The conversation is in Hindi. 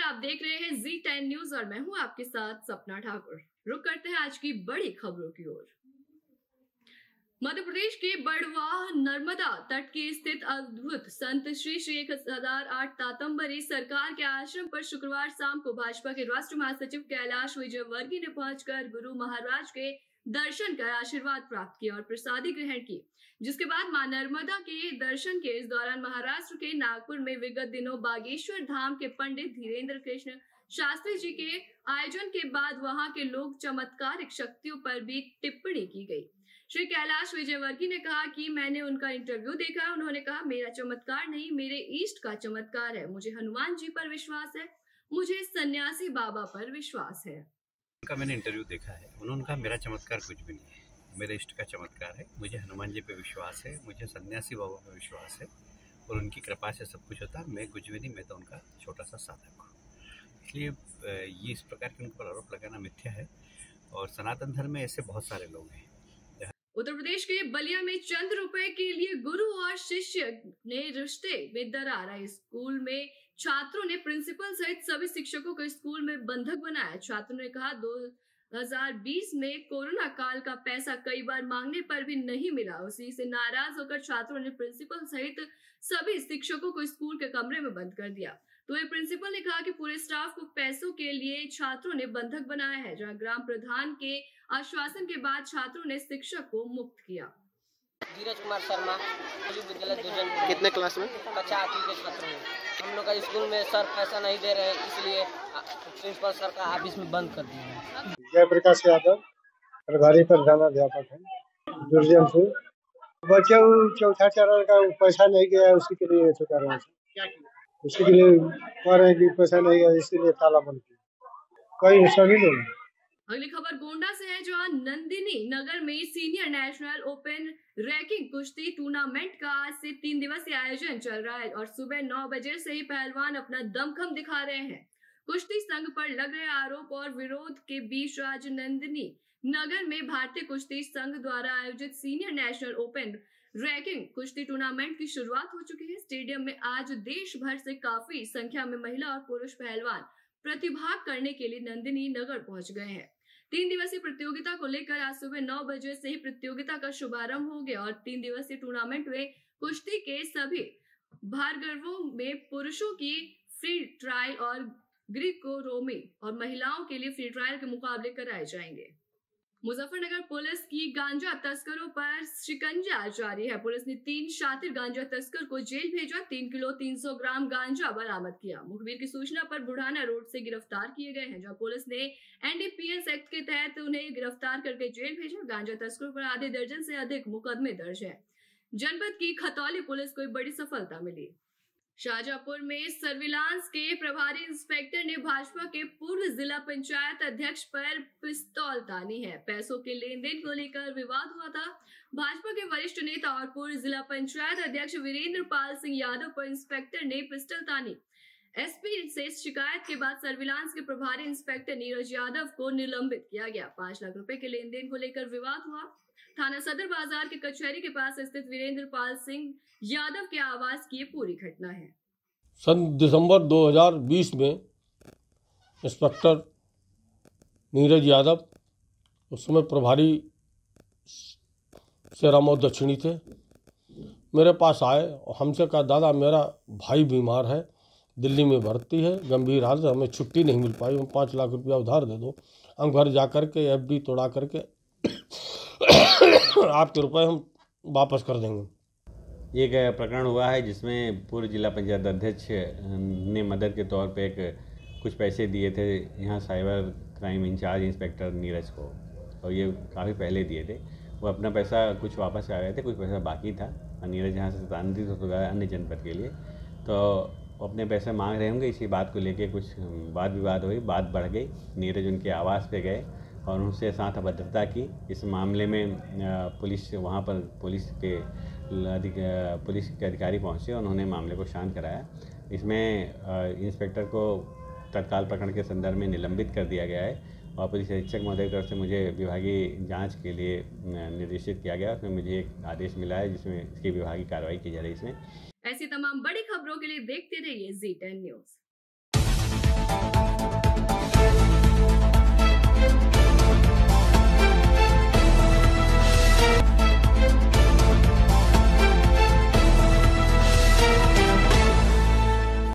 आप देख रहे हैं Z10 न्यूज और मैं हूं आपके साथ सपना ठाकुर। रुक करते हैं आज की बड़ी खबरों की ओर। मध्य प्रदेश के बड़वाह नर्मदा तट के स्थित अद्भुत संत श्री श्री 1008 तातंबरी सरकार के आश्रम पर शुक्रवार शाम को भाजपा के राष्ट्रीय महासचिव कैलाश विजयवर्गीय ने पहुंचकर गुरु महाराज के दर्शन कर आशीर्वाद प्राप्त किया और प्रसादी ग्रहण की, जिसके बाद मां नर्मदा के दर्शन के इस दौरान महाराष्ट्र के नागपुर में विगत दिनों बागेश्वर धाम के पंडित धीरेन्द्र कृष्ण शास्त्री जी के आयोजन के बाद वहां के लोक चमत्कारिक शक्तियों पर भी टिप्पणी की गई। श्री कैलाश विजयवर्गीय ने कहा कि मैंने उनका इंटरव्यू देखा। उन्होंने कहा, मेरा चमत्कार नहीं, मेरे इष्ट का चमत्कार है। मुझे हनुमान जी पर विश्वास है, मुझे सन्यासी बाबा पर विश्वास है। उनका मैंने इंटरव्यू देखा है। उन्होंने कहा मेरा चमत्कार कुछ भी नहीं है, मेरे इष्ट का चमत्कार है। मुझे हनुमान जी पे विश्वास है, मुझे सन्यासी बाबा पे विश्वास है और उनकी कृपा से सब कुछ होता है। मैं कुछ भी नहीं, मैं तो उनका छोटा सा साधक हूँ। इसलिए ये इस प्रकार के उनके पर आरोप लगाना मिथ्या है और सनातन धर्म में ऐसे बहुत सारे लोग हैं। उत्तर प्रदेश के बलिया में चंद रुपए के लिए गुरु और शिष्य ने रिश्ते में दरार आई। स्कूल में छात्रों ने प्रिंसिपल सहित सभी शिक्षकों को स्कूल में बंधक बनाया। छात्रों ने कहा 2020 में कोरोना काल का पैसा कई बार मांगने पर भी नहीं मिला। उसी से नाराज होकर छात्रों ने प्रिंसिपल सहित सभी शिक्षकों को स्कूल के कमरे में बंद कर दिया। तो ये प्रिंसिपल ने कहा कि पूरे स्टाफ को पैसों के लिए छात्रों ने बंधक बनाया है, जहां ग्राम प्रधान के आश्वासन के बाद छात्रों ने शिक्षक को मुक्त किया। धीरज कुमार शर्मा, विद्यालय दुर्जनपुर। कितने क्लास में? कक्षा 8 के छात्र हैं। हम लोग का स्कूल में सर पैसा नहीं दे रहे हैं, इसलिए प्रिंसिपल सर का ऑफिस में बंद कर दिए हैं। जयप्रकाश यादव, प्रभारी प्रधानाध्यापक है, दुर्जनपुर। बच्चे चौथा चरण का पैसा नहीं गया, उसी के लिए तो कर रहे हैं। उसी के लिए कह रहे हैं कि पैसा नहीं गया, इसीलिए ताला बंद किया। कई सभी लोग। अगली खबर गोंडा से है, जहां नंदिनी नगर में सीनियर नेशनल ओपन रैंकिंग कुश्ती टूर्नामेंट का आज से 3 दिवसीय आयोजन चल रहा है और सुबह 9 बजे से ही पहलवान अपना दमखम दिखा रहे हैं। कुश्ती संघ पर लग रहे आरोप और विरोध के बीच आज नंदिनी नगर में भारतीय कुश्ती संघ द्वारा आयोजित सीनियर नेशनल ओपन रैंकिंग कुश्ती टूर्नामेंट की शुरुआत हो चुकी है। स्टेडियम में आज देश भर से काफी संख्या में महिला और पुरुष पहलवान प्रतिभाग करने के लिए नंदिनी नगर पहुंच गए हैं। 3 दिवसीय प्रतियोगिता को लेकर आज सुबह 9 बजे से ही प्रतियोगिता का शुभारंभ हो गया और 3 दिवसीय टूर्नामेंट में कुश्ती के सभी भारगर्वों में पुरुषों की फ्री ट्रायल और ग्रीको रोमी और महिलाओं के लिए फ्री ट्रायल के मुकाबले कराए जाएंगे। मुजफ्फरनगर पुलिस की गांजा तस्करों पर शिकंजा जारी है। पुलिस ने 3 शातिर गांजा तस्कर को जेल भेजा, 3 किलो 300 ग्राम गांजा बरामद किया। मुखबिर की सूचना पर बुढ़ाना रोड से गिरफ्तार किए गए हैं, जहां पुलिस ने NDPS एक्ट के तहत उन्हें गिरफ्तार करके जेल भेजा। गांजा तस्करों पर आधे दर्जन से अधिक मुकदमे दर्ज है। जनपद की खतौली पुलिस को बड़ी सफलता मिली। शाहजहांपुर में सर्विलांस के प्रभारी इंस्पेक्टर ने भाजपा के पूर्व जिला पंचायत अध्यक्ष पर पिस्तौल तानी है। पैसों के लेन देन को लेकर विवाद हुआ था। भाजपा के वरिष्ठ नेता और पूर्व जिला पंचायत अध्यक्ष वीरेंद्र पाल सिंह यादव पर इंस्पेक्टर ने पिस्टल तानी। SP से शिकायत के बाद सर्विलांस के प्रभारी इंस्पेक्टर नीरज यादव को निलंबित किया गया। 5 लाख रुपए के लेन देन को लेकर विवाद हुआ। थाना सदर बाजार के कचहरी के पास स्थित वीरेंद्र पाल सिंह यादव के आवास की ये पूरी घटना है। सन दिसंबर 2020 में इंस्पेक्टर नीरज यादव, उस समय प्रभारी शेरामऊ दक्षिणी थे, मेरे पास आए और हमसे कहा, दादा मेरा भाई बीमार है, दिल्ली में भर्ती है, गंभीर हालत, हमें छुट्टी नहीं मिल पाई, हम 5 लाख रुपया उधार दे दो, हम घर जा कर के FD तोड़ा करके आपके रुपए हम वापस कर देंगे। एक प्रकरण हुआ है जिसमें पूर्व जिला पंचायत अध्यक्ष ने मदद के तौर पे कुछ पैसे दिए थे यहाँ cyber crime incharge inspector Neeraj को, और ये काफ़ी पहले दिए थे। वो अपना पैसा कुछ वापस आ गए थे, कुछ पैसा बाकी था। नीरज यहाँ से स्थानांतरित हो गया अन्य जनपद के लिए, तो अपने पैसे मांग रहे होंगे। इसी बात को लेके कुछ वाद विवाद हुई, बात बढ़ गई। नीरज उनके आवास पे गए और उनसे साथ अभद्रता की। इस मामले में पुलिस वहाँ पर पुलिस के अधिकारी पहुँचे, उन्होंने मामले को शांत कराया। इसमें इंस्पेक्टर को तत्काल प्रकरण के संदर्भ में निलंबित कर दिया गया है और पुलिस अधीक्षक महोदय की तरफ से मुझे विभागीय जांच के लिए निर्देशित किया गया। उसमें मुझे एक आदेश मिला है जिसमें इसकी विभागीय कार्रवाई की जा रही है। इसमें ऐसी तमाम बड़ी खबरों के लिए देखते रहिए Z10 न्यूज। है।